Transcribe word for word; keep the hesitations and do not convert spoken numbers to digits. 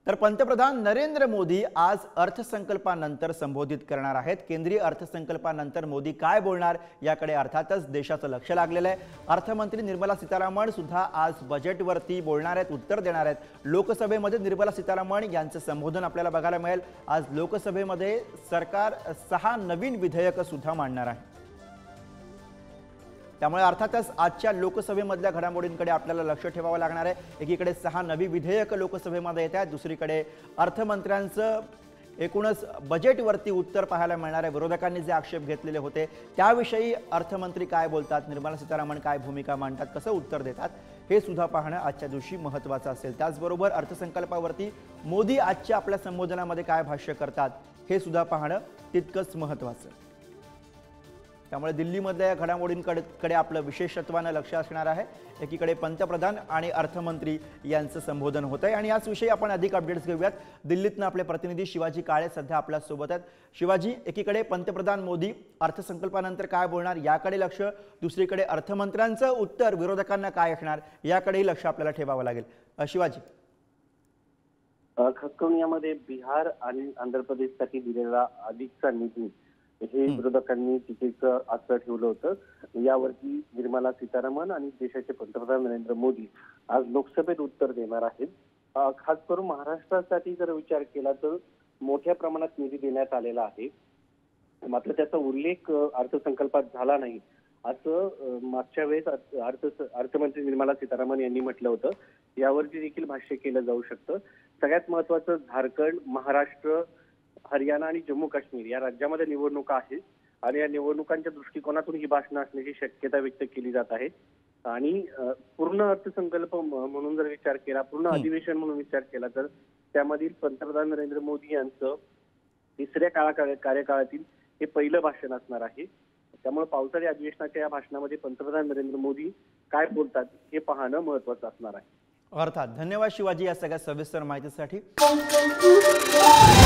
तर पंतप्रधान नरेंद्र मोदी आज अर्थसंकल्पानंतर संबोधित करणार आहेत। केंद्रीय अर्थसंकल्पानंतर मोदी काय बोलणार याकडे अर्थातच देशाचं लक्ष लागलेलं आहे। अर्थमंत्री निर्मला सीतारामन सुद्धा आज बजेटवरती बोलणार आहेत, उत्तर देणार आहेत। लोकसभेमध्ये निर्मला सीतारामन यांचं संबोधन आपल्याला बघायला मिळेल। आज लोकसभेमध्ये सरकार सहा नवीन विधेयकं सुद्धा मांडणार आहे। त्यामुळे अर्थातच आजच्या लोकसभेमधल्या घडामोडींकडे आपल्याला लक्ष ठेवावं लागणार आहे। एकीकडे सहा नवी विधेयक लोकसभेमध्ये येत आहेत, दुसरीकडे अर्थमंत्र्यांचं एकूणच बजेटवरती उत्तर पाहायला मिळणार आहे। विरोधकांनी जे आक्षेप घेतलेले होते त्याविषयी अर्थमंत्री काय बोलतात, निर्मला सीतारामन काय भूमिका मांडतात, कसं उत्तर देतात, हे सुद्धा पाहणं आजच्या दिवशी महत्त्वाचं असेल। त्याचबरोबर अर्थसंकल्पावरती मोदी आजच्या आपल्या संबोधनामध्ये काय भाष्य करतात हे सुद्धा पाहणं तितकंच महत्त्वाचं। त्यामुळे दिल्लीमधल्या या घडामोडींकडे आपलं विशेषत्वानं लक्ष असणार आहे। एकीकडे पंतप्रधान आणि अर्थमंत्री यांचं संबोधन होत आहे आणि याच विषयी आपण अधिक अपडेट्स घेऊयात। दिल्लीतनं आपले प्रतिनिधी शिवाजी काळे सध्या आपल्या सोबत आहेत। शिवाजी, एकीकडे पंतप्रधान मोदी अर्थसंकल्पानंतर काय बोलणार याकडे लक्ष, दुसरीकडे अर्थमंत्र्यांचं उत्तर विरोधकांना काय असणार याकडेही लक्ष आपल्याला ठेवावं लागेल। शिवाजी, खास करून यामध्ये बिहार आणि आंध्र प्रदेशसाठी दिलेला अधिकचा निधी हे विरोधकांनी टीकेचं अस्त्र ठेवलं होतं। यावरती निर्मला सीतारामन आणि देशाचे पंतप्रधान नरेंद्र मोदी आज लोकसभेत उत्तर देणार आहेत। खास करून महाराष्ट्रासाठी जर विचार केला तर मोठ्या प्रमाणात निधी देण्यात आलेला आहे, मात्र त्याचा उल्लेख अर्थसंकल्पात झाला नाही असं मागच्या वेळेस अर्थ अर्थमंत्री निर्मला सीतारामन यांनी म्हटलं होतं। यावरती देखील भाष्य केलं जाऊ शकतं। सगळ्यात महत्वाचं, झारखंड, महाराष्ट्र, हरियाणा आणि जम्मू काश्मीर या राज्यामध्ये निवडणुका आहेत आणि या निवडणुकांच्या दृष्टिकोनातून ही भाषणं असण्याची शक्यता व्यक्त केली जात आहे। आणि पूर्ण अर्थसंकल्प म्हणून जर विचार केला, पूर्ण अधिवेशन म्हणून विचार केला तर त्यामधील पंतप्रधान नरेंद्र मोदी यांचं तिसऱ्या काळा कार्यकाळातील हे पहिलं भाषण असणार आहे। त्यामुळे पावसाळी अधिवेशनाच्या या भाषणामध्ये पंतप्रधान नरेंद्र मोदी काय बोलतात हे पाहणं महत्वाचं असणार आहे। अर्थात धन्यवाद शिवाजी या सगळ्या सविस्तर माहितीसाठी।